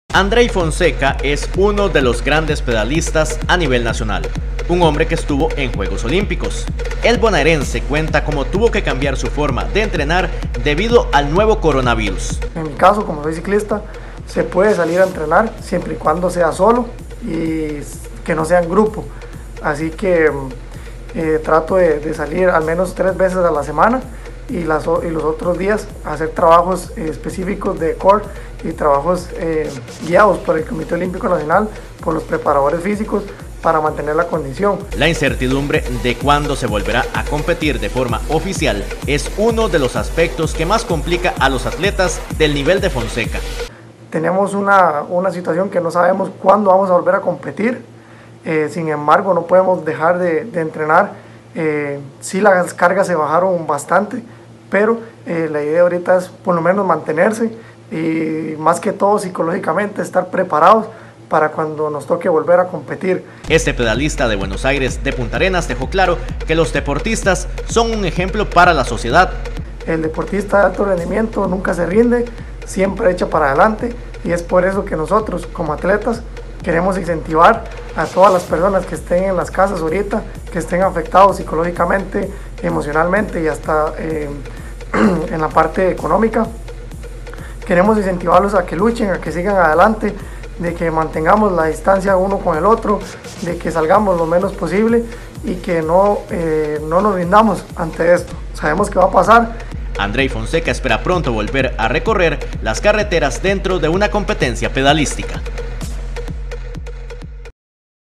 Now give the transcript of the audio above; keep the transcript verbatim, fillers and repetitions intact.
Andrei Fonseca es uno de los grandes pedalistas a nivel nacional, un hombre que estuvo en Juegos Olímpicos. El bonaerense cuenta cómo tuvo que cambiar su forma de entrenar debido al nuevo coronavirus. En mi caso, como soy ciclista, se puede salir a entrenar siempre y cuando sea solo y que no sea en grupo. Así que eh, trato de, de salir al menos tres veces a la semana y, las, y los otros días hacer trabajos eh, específicos de core y trabajos eh, guiados por el Comité Olímpico Nacional, por los preparadores físicos, para mantener la condición. La incertidumbre de cuándo se volverá a competir de forma oficial es uno de los aspectos que más complica a los atletas del nivel de Fonseca. Tenemos una, una situación que no sabemos cuándo vamos a volver a competir, eh, sin embargo no podemos dejar de, de entrenar. Eh, sí, las cargas se bajaron bastante, pero eh, la idea ahorita es por lo menos mantenerse y más que todo psicológicamente estar preparados para cuando nos toque volver a competir. Este pedalista de Buenos Aires de Punta Arenas dejó claro que los deportistas son un ejemplo para la sociedad. El deportista de alto rendimiento nunca se rinde, siempre echa para adelante, y es por eso que nosotros como atletas queremos incentivar a todas las personas que estén en las casas ahorita, que estén afectados psicológicamente, emocionalmente y hasta eh, en la parte económica. Queremos incentivarlos a que luchen, a que sigan adelante, de que mantengamos la distancia uno con el otro, de que salgamos lo menos posible y que no, eh, no nos rindamos ante esto. Sabemos que va a pasar. Andrei Fonseca espera pronto volver a recorrer las carreteras dentro de una competencia pedalística.